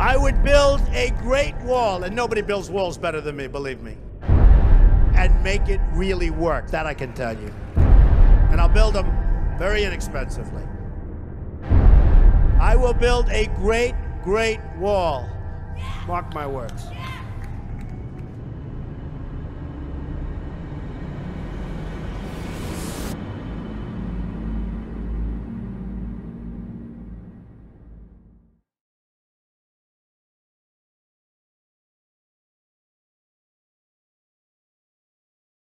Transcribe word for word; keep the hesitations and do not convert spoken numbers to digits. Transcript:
I would build a great wall, and nobody builds walls better than me, believe me, and make it really work. That I can tell you. And I'll build them very inexpensively. I will build a great, great wall. Mark my words.